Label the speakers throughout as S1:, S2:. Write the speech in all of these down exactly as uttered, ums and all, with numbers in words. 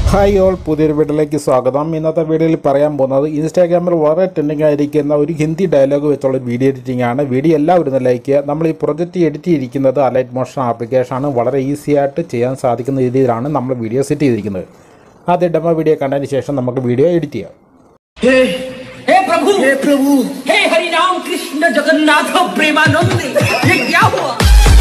S1: Hi all, പുതിയൊരു വീഡിയോയിലേക്ക് സ്വാഗതം. ഇന്നത്തെ വീഡിയോയിൽ പറയാൻ പോകുന്നത് ഇൻസ്റ്റാഗ്രാമിൽ വളരെ ട്രെൻഡിങ് ആയിരിക്കുന്ന ഒരു ഹിന്ദി ഡയലോഗ് വെച്ചുള്ള വീഡിയോ എഡിറ്റിംഗ് ആണ്. വീഡിയോ എല്ലാവരും ലൈക്ക് ചെയ്യുക. നമ്മൾ ഈ പ്രൊജക്റ്റ് എഡിറ്റ് ചെയ്തിരിക്കുന്നത് അലൈറ്റ് മോഷൻ ആപ്ലിക്കേഷനാണ്. വളരെ ഈസി ആയിട്ട് ചെയ്യാൻ സാധിക്കുന്ന രീതിയിലാണ് നമ്മൾ വീഡിയോ സെറ്റ് ചെയ്തിരിക്കുന്നത്. ആദ്യം ഡെമോ വീഡിയോ കണ്ടതിന് ശേഷം നമുക്ക് വീഡിയോ എഡിറ്റ് ചെയ്യാം.
S2: हे हे प्रभु हे प्रभु हे हरि राम कृष्ण जगन्नाथ प्रेमानंद, ये क्या हुआ?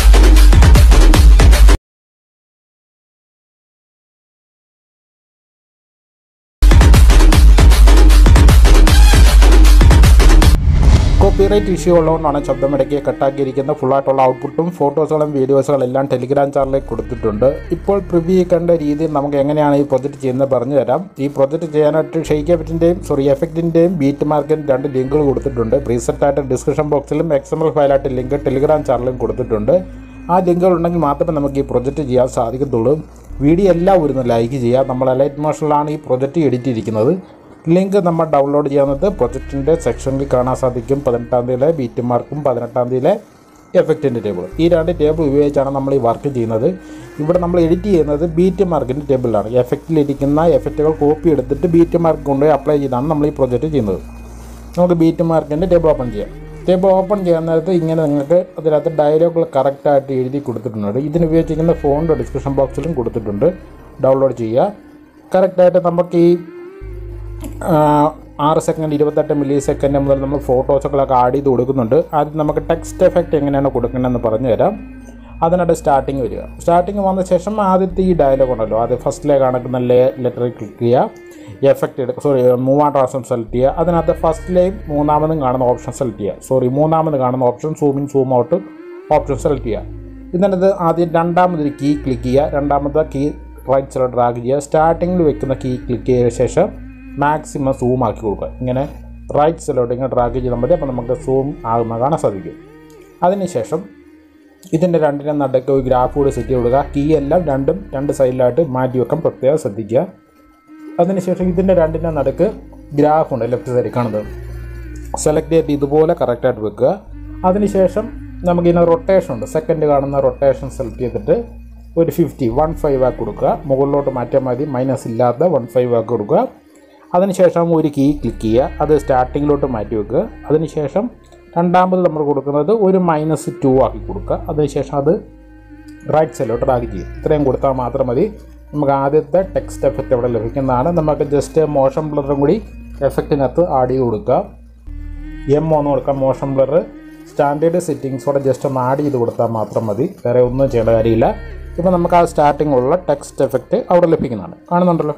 S1: കോപ്പിറൈറ്റ് ഇഷ്യൂ ഉള്ളതുകൊണ്ടാണ് ശബ്ദമിടയ്ക്ക് കട്ടാക്കിയിരിക്കുന്ന. ഫുള്ളായിട്ടുള്ള ഔട്ട്പുട്ടും ഫോട്ടോസുകളും വീഡിയോസുകളും എല്ലാം ടെലിഗ്രാം ചാനലിലേക്ക് കൊടുത്തിട്ടുണ്ട്. ഇപ്പോൾ പ്രിവ്യൂ കണ്ട രീതിയിൽ നമുക്ക് എങ്ങനെയാണ് ഈ പ്രൊജക്റ്റ് ചെയ്യുന്നത് പറഞ്ഞു തരാം. ഈ പ്രൊജക്റ്റ് ചെയ്യാനായിട്ട് ഷെയ്ക്ക് എഫക്റ്റിൻ്റെയും സോറി എഫക്റ്റിൻ്റെയും ബീറ്റ് മാർക്കിൻ്റെയും രണ്ട് ലിങ്കുകൾ കൊടുത്തിട്ടുണ്ട്. പ്രീസെറ്റായിട്ട് ഡിസ്ക്രിപ്ഷൻ ബോക്സിലും എക്സ് എം എൽ ഫയലായിട്ട് ലിങ്ക് ടെലിഗ്രാം ചാനലിലും കൊടുത്തിട്ടുണ്ട്. ആ ലിങ്കുകൾ ഉണ്ടെങ്കിൽ മാത്രമേ നമുക്ക് ഈ പ്രൊജക്റ്റ് ചെയ്യാൻ സാധിക്കത്തുള്ളൂ. വീഡിയോ എല്ലാവരും ഒന്ന് ലൈക്ക് ചെയ്യുക. നമ്മൾ അലൈറ്റ് മോഷനിലാണ് ഈ പ്രൊജക്റ്റ് എഡിറ്റ് ചെയ്തിരിക്കുന്നത്. ലിങ്ക് നമ്മൾ ഡൗൺലോഡ് ചെയ്യുന്നത് പ്രൊജക്റ്റിൻ്റെ സെക്ഷനിൽ കാണാൻ സാധിക്കും. പതിനെട്ടാം തീയതിയിലെ ബീറ്റ് മാർക്കും പതിനെട്ടാം തീയതിയിലെ എഫക്റ്റിൻ്റെ ടേബിൾ, ഈ രണ്ട് ടേബിൾ ഉപയോഗിച്ചാണ് നമ്മൾ ഈ വർക്ക് ചെയ്യുന്നത്. ഇവിടെ നമ്മൾ എഡിറ്റ് ചെയ്യുന്നത് ബീറ്റ് മാർക്കിൻ്റെ ടേബിളിലാണ്. എഫക്റ്റിലിരിക്കുന്ന എഫക്റ്റുകൾ കോപ്പി എടുത്തിട്ട് ബീറ്റ് മാർക്ക് കൊണ്ടുപോയി അപ്ലൈ ചെയ്താണ് നമ്മൾ ഈ പ്രൊജക്റ്റ് ചെയ്യുന്നത്. നമുക്ക് ബീറ്റ് മാർക്കിൻ്റെ ടേബിൾ ഓപ്പൺ ചെയ്യാം. ടേബിൾ ഓപ്പൺ ചെയ്യാൻ നേരത്ത് ഇങ്ങനെ നിങ്ങൾക്ക് അതിനകത്ത് ഡയലോഗുകൾ കറക്റ്റായിട്ട് എഴുതി കൊടുത്തിട്ടുണ്ട്. ഇതിന് ഉപയോഗിച്ചിരിക്കുന്ന ഫോണിൻ്റെ ഡിസ്ക്രിപ്ഷൻ ബോക്സിലും കൊടുത്തിട്ടുണ്ട്. ഡൗൺലോഡ് ചെയ്യുക. കറക്റ്റായിട്ട് നമുക്ക് ഈ ആറ് സെക്കൻഡ് ഇരുപത്തെട്ട് മില്ലി സെക്കൻഡ് മുതൽ നമ്മൾ ഫോട്ടോസുകളൊക്കെ ആഡ് ചെയ്ത് കൊടുക്കുന്നുണ്ട്. ആദ്യം നമുക്ക് ടെക്സ്റ്റ് എഫക്റ്റ് എങ്ങനെയാണ് കൊടുക്കേണ്ടതെന്ന് പറഞ്ഞു തരാം. അതിനായിട്ട് സ്റ്റാർട്ടിങ് വരിക. സ്റ്റാർട്ടിങ് വന്ന ശേഷം ആദ്യത്തെ ഈ ഡയലോഗ് ഉണ്ടല്ലോ, അത് ഫസ്റ്റിലെ കാണിക്കുന്ന ലേ ലെറ്ററിൽ ക്ലിക്ക് ചെയ്യുക. എഫക്റ്റ് എടുക്കുക, sorry move and transform select ചെയ്യുക. അതിനകത്ത് ഫസ്റ്റിലെയും മൂന്നാമതും കാണുന്ന ഓപ്ഷൻ സെലക്ട് ചെയ്യുക. സോറി മൂന്നാമത് കാണുന്ന option zoom in zoom out option select ചെയ്യുക. ഇതിനകത്ത് ആദ്യം രണ്ടാമതൊരു കീ ക്ലിക്ക് ചെയ്യുക. രണ്ടാമത്തെ കീ റൈറ്റ് സൈഡ് ഡ്രാഗ് ചെയ്യുക. സ്റ്റാർട്ടിങ്ങിൽ വെക്കുന്ന കീ ക്ലിക്ക് ചെയ്ത ശേഷം മാക്സിമം സൂം ആക്കി കൊടുക്കുക. ഇങ്ങനെ റൈറ്റ് സൈഡിലോട്ട് ഇങ്ങനെ ഡ്രാഗ് ചെയ്താൽ മതി. അപ്പോൾ നമുക്ക് സൂം ആകുന്ന കാണാൻ സാധിക്കും. അതിനുശേഷം ഇതിൻ്റെ രണ്ടിനും നടുക്ക് ഒരു ഗ്രാഫ് കൂടി സെറ്റ് ചെയ്ത് കൊടുക്കുക. കീ എല്ലാം രണ്ടും രണ്ട് സൈഡിലായിട്ട് മാറ്റി വെക്കാൻ പ്രത്യേകം ശ്രദ്ധിക്കുക. അതിനുശേഷം ഇതിൻ്റെ രണ്ടിൻ്റെ നടുക്ക് ഗ്രാഫ് ഉണ്ട് ലെഫ്റ്റ് സൈഡിൽ കാണുന്നത്, സെലക്ട് ചെയ്തിട്ട് ഇതുപോലെ കറക്റ്റായിട്ട് വെക്കുക. അതിനുശേഷം നമുക്കിതിന് റൊട്ടേഷൻ ഉണ്ട്, സെക്കൻഡ് കാണുന്ന റൊട്ടേഷൻ സെലക്ട് ചെയ്തിട്ട് ഒരു ഫിഫ്റ്റി വൺ ഫൈവ് ആക്കി കൊടുക്കുക. മുകളിലോട്ട് മാറ്റാൻ മതി, മൈനസ് ഇല്ലാത്ത വൺ ഫൈവ് ആക്കി കൊടുക്കുക. അതിനുശേഷം ഒരു കീ ക്ലിക്ക് ചെയ്യുക. അത് സ്റ്റാർട്ടിങ്ങിലോട്ട് മാറ്റി വെക്കുക. അതിനുശേഷം രണ്ടാമത് നമ്മൾ കൊടുക്കുന്നത് ഒരു മൈനസ് ടു ആക്കി കൊടുക്കുക. അതിനുശേഷം അത് റൈറ്റ് സൈഡിലോട്ട് ഡ്രാഗ് ചെയ്യുക. ഇത്രയും കൊടുത്താൽ മാത്രം മതി. നമുക്ക് ആദ്യത്തെ ടെക്സ്റ്റ് എഫക്റ്റ് അവിടെ ലഭിക്കുന്നതാണ്. നമുക്ക് ജസ്റ്റ് മോഷൻ ബ്ലറും കൂടി എഫക്റ്റിനകത്ത് ആഡ് ചെയ്ത് കൊടുക്കുക. എം ഒന്ന് കൊടുക്കാം. മോഷൻ ബ്ലർ സ്റ്റാൻഡേർഡ് സെറ്റിങ്സോടെ ജസ്റ്റ് ഒന്ന് ആഡ് ചെയ്ത് കൊടുത്താൽ മാത്രം മതി. വേറെ ഒന്നും ചെയ്യേണ്ട കാര്യമില്ല. ഇപ്പോൾ നമുക്ക് ആ സ്റ്റാർട്ടിങ്ങുള്ള ടെക്സ്റ്റ് എഫക്റ്റ് അവിടെ ലഭിക്കുന്നതാണ്. കാണുന്നുണ്ടല്ലോ.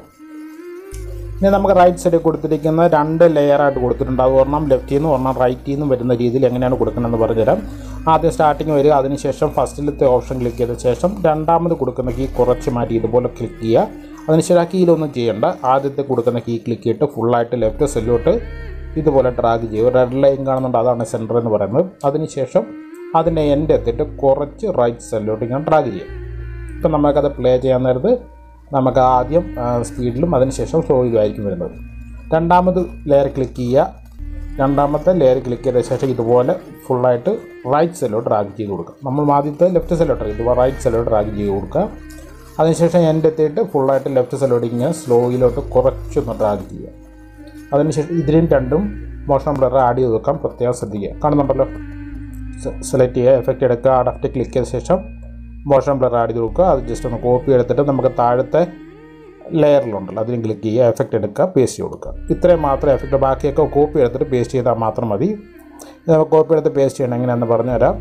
S1: ഇനി നമുക്ക് റൈറ്റ് സൈഡിൽ കൊടുത്തിരിക്കുന്ന രണ്ട് ലെയറായിട്ട് കൊടുത്തിട്ടുണ്ട്. അത് ഒരെണ്ണം ലെഫ്റ്റിൽ നിന്ന് ഒരെണ്ണം റൈറ്റിൽ നിന്നും വരുന്ന രീതിയിൽ എങ്ങനെയാണ് കൊടുക്കണമെന്ന് പറഞ്ഞുതരാം. ആദ്യം സ്റ്റാർട്ടിങ് വരിക. അതിനുശേഷം ഫസ്റ്റിലത്തെ ഓപ്ഷൻ ക്ലിക്ക് ചെയ്ത ശേഷം രണ്ടാമത് കൊടുക്കുന്ന കീ കുറച്ച് മാറ്റി ഇതുപോലെ ക്ലിക്ക് ചെയ്യുക. അതിനുശേഷം ആ കീയിലൊന്നും ചെയ്യേണ്ട. ആദ്യത്തെ കൊടുക്കുന്ന കീ ക്ലിക്ക് ചെയ്തിട്ട് ഫുള്ളായിട്ട് ലെഫ്റ്റ് സൈഡിലോട്ട് ഇതുപോലെ ഡ്രാഗ് ചെയ്യുക. റെഡ് ലൈൻ കാണുന്നുണ്ട്, അതാണ് സെൻറ്റർ എന്ന് പറയുന്നത്. അതിനുശേഷം അതിൻ്റെ എൻഡ് എത്തിയിട്ട് കുറച്ച് റൈറ്റ് സൈഡിലോട്ട് ഇങ്ങനെ ഡ്രാഗ് ചെയ്യുക. ഇപ്പം നമുക്കത് പ്ലേ ചെയ്യാൻ നേരത്ത് നമുക്ക് ആദ്യം സ്പീഡിലും അതിനുശേഷം സ്ലോയിലുമായിരിക്കും വരുന്നത്. രണ്ടാമത് ലെയർ ക്ലിക്ക് ചെയ്യുക. രണ്ടാമത്തെ ലെയർ ക്ലിക്ക് ചെയ്ത ശേഷം ഇതുപോലെ ഫുള്ളായിട്ട് റൈറ്റ് സൈഡിലോട്ട് ഡ്രാഗ് ചെയ്ത് കൊടുക്കുക. നമ്മൾ ആദ്യത്തെ ലെഫ്റ്റ് സൈഡിലോട്ട് ഇതുപോലെ റൈറ്റ് സൈഡിലോട്ട് ഡ്രാഗ് ചെയ്ത് കൊടുക്കുക. അതിനുശേഷം എൻ്റെ എത്തിയിട്ട് ഫുള്ളായിട്ട് ലെഫ്റ്റ് സൈഡിലോട്ട് ഇങ്ങനെ സ്ലോയിലോട്ട് കുറച്ചൊന്ന് ഡ്രാഗ് ചെയ്യുക. അതിനുശേഷം ഇതിലും രണ്ടും മോഷൻ ബ്ലർ ആഡ് ചെയ്ത് വെക്കാൻ പ്രത്യേകം ശ്രദ്ധിക്കുക. കാണുന്നുണ്ടല്ലോ. സെലക്ട് ചെയ്യുക, എഫക്റ്റ് എടുക്കുക, ലെഫ്റ്റ് ക്ലിക്ക് ചെയ്ത ശേഷം മോഷൻ ബ്ലർ ആഡ് ചെയ്ത് കൊടുക്കുക. അത് ജസ്റ്റ് ഒന്ന് കോപ്പി എടുത്തിട്ട് നമുക്ക് താഴത്തെ ലെയറിലുണ്ടല്ലോ അതിലും ക്ലിക്ക് ചെയ്യുക, എഫക്റ്റ് എടുക്കുക, പേസ്റ്റ് ചെയ്ത് കൊടുക്കുക. ഇത്രയും മാത്രമേ എഫക്റ്റ്, ബാക്കിയൊക്കെ കോപ്പി എടുത്തിട്ട് പേസ്റ്റ് ചെയ്താൽ മാത്രം മതി. നമുക്ക് കോപ്പി എടുത്ത് പേസ്റ്റ് ചെയ്യണം എങ്ങനെയാണെന്ന് പറഞ്ഞുതരാം.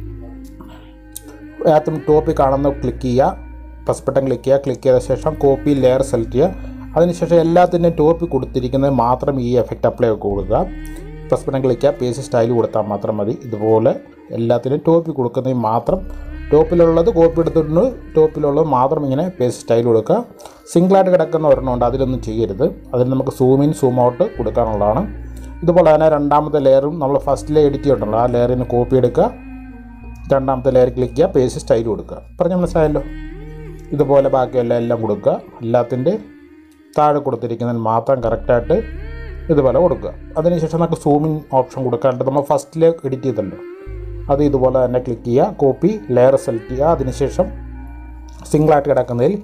S1: ആദ്യം ടോപ്പിൽ കാണുന്ന ക്ലിക്ക് ചെയ്യുക, പ്ലസ് ബട്ടൺ ക്ലിക്ക് ചെയ്യുക. ക്ലിക്ക് ചെയ്ത ശേഷം കോപ്പി ലെയർ സെലക്ട് ചെയ്യുക. അതിനുശേഷം എല്ലാത്തിൻ്റെയും ടോപ്പിൽ കൊടുത്തിരിക്കുന്നത് മാത്രം ഈ എഫക്റ്റ് അപ്ലൈ കൊടുക്കുക. പ്ലസ് ബട്ടൺ ക്ലിക്ക് ചെയ്യുക, പേസ്റ്റ് സ്റ്റൈൽ കൊടുത്താൽ മാത്രം മതി. ഇതുപോലെ എല്ലാത്തിനും ടോപ്പിൽ കൊടുക്കുന്നതിന് മാത്രം, ടോപ്പിലുള്ളത് കോപ്പി എടുത്തിട്ടുണ്ട്, ടോപ്പിലുള്ളത് മാത്രം ഇങ്ങനെ പേസ്റ്റ് സ്റ്റൈൽ കൊടുക്കുക. സിംഗിളായിട്ട് കിടക്കുന്ന ഒരെണ്ണമുണ്ട്, അതിലൊന്നും ചെയ്യരുത്. അതിൽ നമുക്ക് സൂം ഇൻ സൂം ഔട്ട് കൊടുക്കാനുള്ളതാണ്. ഇതുപോലെ തന്നെ രണ്ടാമത്തെ ലെയറും നമ്മൾ ഫസ്റ്റിലെ എഡിറ്റ് ചെയ്തിട്ടുണ്ടല്ലോ, ആ ലെയറിന് കോപ്പി എടുക്കുക. രണ്ടാമത്തെ ലെയർ ക്ലിക്ക് ചെയ്യുക, പേസ്റ്റ് സ്റ്റൈൽ കൊടുക്കുക. പറഞ്ഞ മനസ്സിലായല്ലോ. ഇതുപോലെ ബാക്കിയെല്ലാം എല്ലാം കൊടുക്കുക. എല്ലാത്തിൻ്റെ താഴെ കൊടുത്തിരിക്കുന്നതിന് മാത്രം കറക്റ്റായിട്ട് ഇതുപോലെ കൊടുക്കുക. അതിനുശേഷം നമുക്ക് സൂം ഇൻ ഓപ്ഷൻ കൊടുക്കാറുണ്ട്. നമ്മൾ ഫസ്റ്റിലെ എഡിറ്റ് ചെയ്തല്ലോ, അത് ഇതുപോലെ തന്നെ ക്ലിക്ക് ചെയ്യുക. കോപ്പി ലെയർ സെലക്ട് ചെയ്യുക. അതിനുശേഷം സിംഗിളായിട്ട് കിടക്കുന്നതിൽ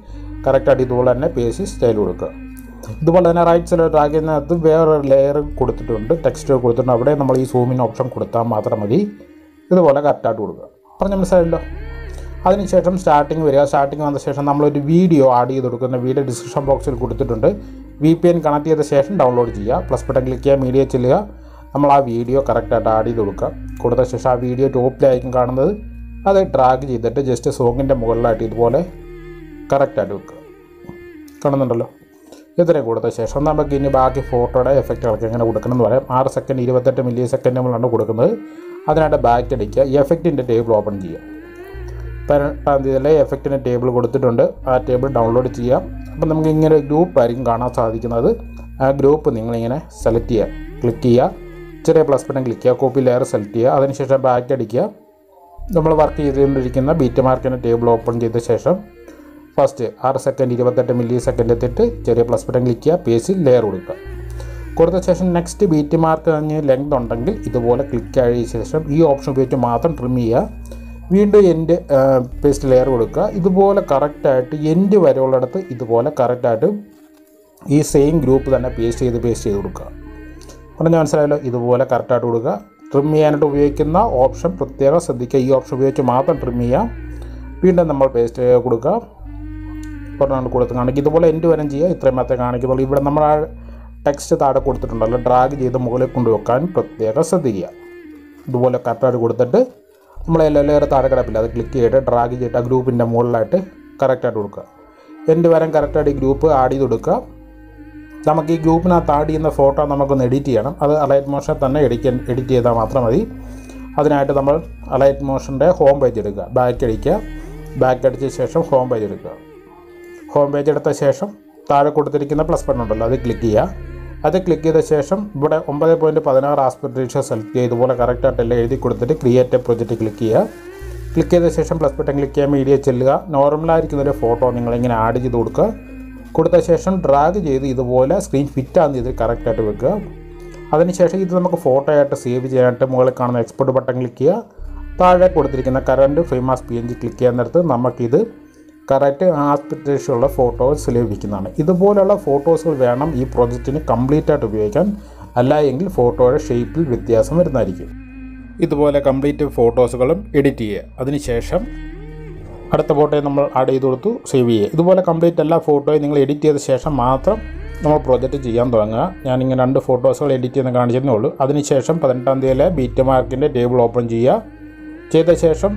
S1: കറക്റ്റായിട്ട് ഇതുപോലെ തന്നെ പേസ്റ്റ് സ്റ്റൈൽ കൊടുക്കുക. ഇതുപോലെ തന്നെ റൈറ്റ് സൈഡ് ഡ്രാഗ് ചെയ്യുന്നതിനകത്ത് വേറൊരു ലെയർ കൊടുത്തിട്ടുണ്ട്, ടെക്സ്റ്റ് കൊടുത്തിട്ടുണ്ട്. അവിടെ നമ്മൾ ഈ സൂമിൻ ഓപ്ഷൻ കൊടുത്താൽ മാത്രം മതി. ഇതുപോലെ കറക്റ്റായിട്ട് കൊടുക്കുക. പറഞ്ഞ മനസ്സിലായല്ലോ. അതിനുശേഷം സ്റ്റാർട്ടിങ് വരിക. സ്റ്റാർട്ടിങ് വന്ന ശേഷം നമ്മളൊരു വീഡിയോ ആഡ് ചെയ്ത് കൊടുക്കുന്ന വീഡിയോ ഡിസ്ക്രിപ്ഷൻ ബോക്സിൽ കൊടുത്തിട്ടുണ്ട്. വി പി എൻ കണക്ട് ചെയ്ത ശേഷം ഡൗൺലോഡ് ചെയ്യുക. പ്ലസ് ബട്ടൺ ക്ലിക്ക് ചെയ്യുക, മീഡിയ ചെല്ലുക. നമ്മൾ ആ വീഡിയോ കറക്റ്റായിട്ട് ആഡ് ചെയ്ത് കൊടുക്കുക. കൊടുത്ത ശേഷം ആ വീഡിയോ ടോപ്പിലായിരിക്കും കാണുന്നത്. അത് ഡ്രാഗ് ചെയ്തിട്ട് ജസ്റ്റ് സോങ്ങിൻ്റെ മുകളിലായിട്ട് ഇതുപോലെ കറക്റ്റായിട്ട് വെക്കുക. കാണുന്നുണ്ടല്ലോ. ഇത്രയും കൊടുത്ത ശേഷം നമുക്ക് ഇനി ബാക്കി ഫോട്ടോയുടെ എഫക്റ്റുകൾക്ക് എങ്ങനെ കൊടുക്കണം എന്ന് പറയാം. ആറ് സെക്കൻഡ് ഇരുപത്തെട്ട് മില്ലി സെക്കൻഡ് നമ്മളാണ് കൊടുക്കുന്നത്. അതിനായിട്ട് ബാക്ക് അടിക്കുക. എഫക്റ്റിൻ്റെ ടേബിൾ ഓപ്പൺ ചെയ്യുക. പതിനെട്ടാം തീയതിയിലെ എഫക്റ്റിൻ്റെ ടേബിൾ കൊടുത്തിട്ടുണ്ട്. ആ ടേബിൾ ഡൗൺലോഡ് ചെയ്യാം. അപ്പം നമുക്ക് ഇങ്ങനെ ഒരു ഗ്രൂപ്പ് ആയിരിക്കും കാണാൻ സാധിക്കുന്നത്. ആ ഗ്രൂപ്പ് നിങ്ങളിങ്ങനെ സെലക്ട് ചെയ്യുക, ക്ലിക്ക് ചെയ്യുക, ചെറിയ പ്ലസ് ബട്ടൺ ക്ലിക്ക് ചെയ്യുക, കോപ്പി ലെയർ സെലക്ട് ചെയ്യുക. അതിനുശേഷം ബാക്ക് അടിക്കുക. നമ്മൾ വർക്ക് ചെയ്തുകൊണ്ടിരിക്കുന്ന ബീറ്റ് മാർക്കിൻ്റെ ടേബിൾ ഓപ്പൺ ചെയ്ത ശേഷം ഫസ്റ്റ് ആറ് സെക്കൻഡ് ഇരുപത്തെട്ട് മില്ലി സെക്കൻഡ് എത്തിയിട്ട് ചെറിയ പ്ലസ് ബട്ടൺ ക്ലിക്ക് ചെയ്യുക, പേജിൽ ലെയർ കൊടുക്കുക. കൊടുത്ത ശേഷം നെക്സ്റ്റ് ബീറ്റ് മാർക്ക് കഴിഞ്ഞ് ലെങ്ത് ഉണ്ടെങ്കിൽ ഇതുപോലെ ക്ലിക്ക് ആയ ശേഷം ഈ ഓപ്ഷൻ ഉപയോഗിച്ച് മാത്രം ട്രിം ചെയ്യുക. വീണ്ടും എൻഡ് പേസ്റ്റ് ലെയർ കൊടുക്കുക. ഇതുപോലെ കറക്റ്റായിട്ട് എൻഡ് വരെയുള്ളിടത്ത് ഇതുപോലെ കറക്റ്റായിട്ട് ഈ സെയിം ഗ്രൂപ്പ് തന്നെ പേസ്റ്റ് ചെയ്ത് പേസ്റ്റ് ചെയ്ത് കൊടുക്കുക. പറഞ്ഞാൽ മനസ്സിലായല്ലോ. ഇതുപോലെ കറക്റ്റായിട്ട് കൊടുക്കുക. ട്രിം ചെയ്യാനായിട്ട് ഉപയോഗിക്കുന്ന ഓപ്ഷൻ പ്രത്യേകം ശ്രദ്ധിക്കുക. ഈ ഓപ്ഷൻ ഉപയോഗിച്ച് മാത്രം ട്രിം ചെയ്യുക. വീണ്ടും നമ്മൾ പേസ്റ്റ് കൊടുക്കുക. പറഞ്ഞുകൊണ്ട് കൊടുത്ത് കാണിക്കുക. ഇതുപോലെ എൻഡ് വരെ ചെയ്യുക. ഇത്രയും മാത്രമേ കാണിക്കുന്നുള്ളൂ. ഇവിടെ നമ്മൾ ആ ടെക്സ്റ്റ് താഴെ കൊടുത്തിട്ടുണ്ടല്ലോ, ഡ്രാഗ് ചെയ്ത് മുകളിൽ കൊണ്ടുവെക്കാൻ പ്രത്യേകം ശ്രദ്ധിക്കുക. ഇതുപോലെ കറക്റ്റായിട്ട് കൊടുത്തിട്ട് നമ്മൾ എല്ലാ ലെയർ താഴെ കിടപ്പില്ല, അത് ക്ലിക്ക് ചെയ്തിട്ട് ഡ്രാഗ് ചെയ്തിട്ട് ആ ഗ്രൂപ്പിൻ്റെ മുകളിലായിട്ട് കറക്റ്റായിട്ട് കൊടുക്കുക. എൻഡ് വരെ കറക്റ്റായിട്ട് ഈ ഗ്രൂപ്പ് ആഡ് ചെയ്ത് കൊടുക്കുക. നമുക്ക് ഈ ഗ്രൂപ്പിനകത്ത് ആഡ് ചെയ്യുന്ന ഫോട്ടോ നമുക്കൊന്ന് എഡിറ്റ് ചെയ്യണം. അത് അലൈറ്റ് മോഷൻ തന്നെ എഡിറ്റ് എഡിറ്റ് ചെയ്താൽ മാത്രം മതി. അതിനായിട്ട് നമ്മൾ അലൈറ്റ് മോഷൻ്റെ ഹോം പേജ് എടുക്കുക. ബാക്ക് അടിക്കുക. ബാക്ക് അടിച്ച ശേഷം ഹോം പേജ് എടുക്കുക. ഹോം പേജ് എടുത്ത ശേഷം താഴെ കൊടുത്തിരിക്കുന്ന പ്ലസ് ബട്ടൺ ഉണ്ടല്ലോ, അത് ക്ലിക്ക് ചെയ്യുക. അത് ക്ലിക്ക് ചെയ്ത ശേഷം ഇവിടെ ഒമ്പത് പോയിൻറ്റ് പതിനാറ് ആസ്പെക്ട് റേഷ്യോ സെലക്ട് ചെയ്യുക. ഇതുപോലെ കറക്റ്റായിട്ടെല്ലാം എഴുതി കൊടുത്തിട്ട് ക്രിയേറ്റ് എ പ്രൊജക്റ്റ് ക്ലിക്ക് ചെയ്യുക. ക്ലിക്ക് ചെയ്ത ശേഷം പ്ലസ് ബട്ടൺ ക്ലിക്ക് ചെയ്യുക, മീഡിയ ചെല്ലുക. നോർമലായിരിക്കുന്നൊരു ഫോട്ടോ നിങ്ങളിങ്ങനെ ആഡ് ചെയ്ത് കൊടുക്കുക. കൊടുത്ത ശേഷം ഡ്രാഗ് ചെയ്ത് ഇതുപോലെ സ്ക്രീൻ ഫിറ്റ് ആകുന്ന രീതിയിൽ കറക്റ്റായിട്ട് വെക്കുക. അതിനുശേഷം ഇത് നമുക്ക് ഫോട്ടോ ആയിട്ട് സേവ് ചെയ്യാനായിട്ട് മുകളിൽ കാണുന്ന എക്സ്പോർട്ട് ബട്ടൺ ക്ലിക്ക് ചെയ്യുക. താഴെ കൊടുത്തിരിക്കുന്ന current frame as P N G click ചെയ്യാൻ നേരത്ത് നമുക്കിത് കറക്റ്റ് ആസ്പെക്ട് റേഷ്യോ ഉള്ള ഫോട്ടോസ് ലഭിക്കുന്നതാണ്. ഇതുപോലെയുള്ള ഫോട്ടോസുകൾ വേണം ഈ പ്രോജക്റ്റിന് കംപ്ലീറ്റ് ആയിട്ട് ഉപയോഗിക്കാൻ. അല്ല എങ്കിൽ ഫോട്ടോയുടെ ഷേപ്പിൽ വ്യത്യാസം വരുന്നതായിരിക്കും. ഇതുപോലെ കംപ്ലീറ്റ് ഫോട്ടോസുകളും എഡിറ്റ് ചെയ്യുക. അതിനുശേഷം അടുത്ത ഫോട്ടോയെ നമ്മൾ ആഡ് ചെയ്ത് കൊടുത്തു, സേവ് ചെയ്യുക. ഇതുപോലെ കംപ്ലീറ്റ് എല്ലാ ഫോട്ടോയും നിങ്ങൾ എഡിറ്റ് ചെയ്ത ശേഷം മാത്രം നമ്മൾ പ്രോജക്റ്റ് ചെയ്യാൻ തുടങ്ങുക. ഞാനിങ്ങനെ രണ്ട് ഫോട്ടോസുകൾ എഡിറ്റ് ചെയ്യുന്ന കാണിച്ചതേ ഉള്ളൂ. അതിനുശേഷം പതിനെട്ടാം തീയതിയിലെ ബീറ്റ് മാർക്കിൻ്റെ ടേബിൾ ഓപ്പൺ ചെയ്യുക. ചെയ്ത ശേഷം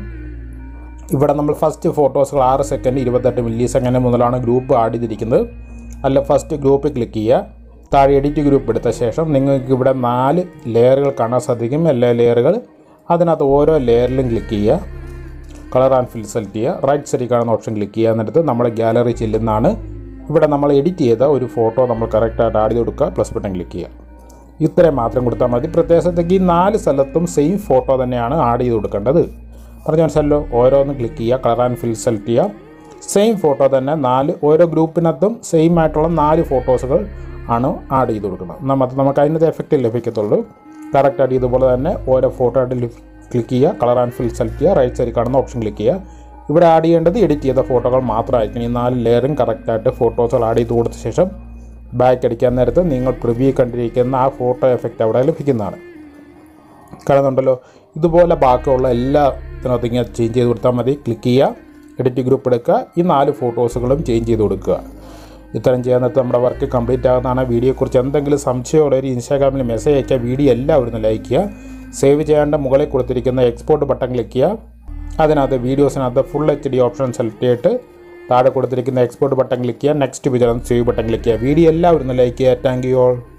S1: ഇവിടെ നമ്മൾ ഫസ്റ്റ് ഫോട്ടോസുകൾ ആറ് സെക്കൻഡ് ഇരുപത്തെട്ട് മില്ലി സെക്കൻഡ് മുതലാണ് ഗ്രൂപ്പ് ആഡ് ചെയ്തിരിക്കുന്നത്. അല്ല ഫസ്റ്റ് ഗ്രൂപ്പ് ക്ലിക്ക് ചെയ്യുക. താഴെ എഡിറ്റ് ഗ്രൂപ്പ് എടുത്ത ശേഷം നിങ്ങൾക്ക് ഇവിടെ നാല് ലെയറുകൾ കാണാൻ സാധിക്കും. എല്ലാ ലെയറുകൾ അതിനകത്ത് ഓരോ ലെയറിലും ക്ലിക്ക് ചെയ്യുക. കളർ ആൻഡ് ഫിൽ സെലക്ട് ചെയ്യുക. റൈറ്റ് സൈഡിൽ കാണുന്ന ഓപ്ഷൻ ക്ലിക്ക് ചെയ്യുക. എന്നിട്ട് നമ്മുടെ ഗാലറി ചെല്ലുന്നതാണ്. ഇവിടെ നമ്മൾ എഡിറ്റ് ചെയ്ത ഒരു ഫോട്ടോ നമ്മൾ കറക്റ്റായിട്ട് ആഡ് ചെയ്ത് കൊടുക്കുക. പ്ലസ് ബട്ടൺ ക്ലിക്ക് ചെയ്യുക. ഇത്രയും മാത്രം കൊടുത്താൽ മതി. പ്രത്യേകത്തേക്ക് ഈ നാല് സ്ഥലത്തും സെയിം ഫോട്ടോ തന്നെയാണ് ആഡ് ചെയ്ത് കൊടുക്കേണ്ടത്. പറഞ്ഞ മനസ്സിലല്ലോ. ഓരോന്ന് ക്ലിക്ക് ചെയ്യുക. കളർ ആൻഡ് ഫിൽ സെലക്ട് ചെയ്യുക. സെയിം ഫോട്ടോ തന്നെ നാല് ഓരോ ഗ്രൂപ്പിനകത്തും സെയിം ആയിട്ടുള്ള നാല് ഫോട്ടോസുകൾ ആണ് ആഡ് ചെയ്ത് കൊടുക്കുന്നത്. നമുക്ക് നമുക്ക് അതിനകത്ത് എഫക്റ്റ് ലഭിക്കത്തുള്ളൂ. കറക്റ്റായിട്ട് ഇതുപോലെ തന്നെ ഓരോ ഫോട്ടോ ആയിട്ട് ക്ലിക്ക് ചെയ്യുക. കളർ ആൻഡ് ഫിൽ സെലക്ട് ചെയ്യുക. റൈറ്റ് സൈഡിൽ കാണുന്ന ഓപ്ഷൻ ക്ലിക്ക് ചെയ്യുക. ഇവിടെ ആഡ് ചെയ്യേണ്ടത് എഡിറ്റ് ചെയ്ത ഫോട്ടോകൾ മാത്രമായിരിക്കും. ഈ നാല് ലെയറും കറക്റ്റായിട്ട് ഫോട്ടോസുകൾ ആഡ് ചെയ്ത് കൊടുത്ത ശേഷം ബാക്ക് അടിക്കാൻ നേരത്ത് നിങ്ങൾ പ്രിവ്യൂ കണ്ടിരിക്കുന്ന ആ ഫോട്ടോ എഫക്റ്റ് അവിടെ ലഭിക്കുന്നതാണ്. കാണുന്നുണ്ടല്ലോ. ഇതുപോലെ ബാക്കിയുള്ള എല്ലാത്തിനകത്ത് ഇങ്ങനെ ചേഞ്ച് ചെയ്ത് കൊടുത്താൽ മതി. ക്ലിക്ക് ചെയ്യുക. എഡിറ്റ് ഗ്രൂപ്പ് എടുക്കുക. ഈ നാല് ഫോട്ടോസുകളും ചേഞ്ച് ചെയ്ത് കൊടുക്കുക. ഇത്തരം ചെയ്യാൻ നേരത്ത് നമ്മുടെ വർക്ക് കംപ്ലീറ്റ് ആകുന്നതാണ്. വീഡിയോയെക്കുറിച്ച് എന്തെങ്കിലും സംശയമുള്ളവർ ഇൻസ്റ്റാഗ്രാമിൽ മെസ്സേജ് അയക്കുക. വീഡിയോ എല്ലാവരും ലൈക്ക് ചെയ്യുക. സേവ് ചെയ്യേണ്ട മുകളിൽ കൊടുത്തിരിക്കുന്ന എക്സ്പോർട്ട് ബട്ടൺ ക്ലിക്ക് ചെയ്യുക. അതിനകത്ത് വീഡിയോസിനകത്ത് full H D option select ചെയ്തിട്ട് താഴെ കൊടുത്തിരിക്കുന്ന എക്സ്പോർട്ട് ബട്ടൺ ക്ലിക്ക് ചെയ്യുക. നെക്സ്റ്റ് പേജിൽ സേവ് ബട്ടൺ ക്ലിക്ക് ചെയ്യുക. വീഡിയോ എല്ലാവരും ലൈക്ക് ചെയ്യുക. Thank you all.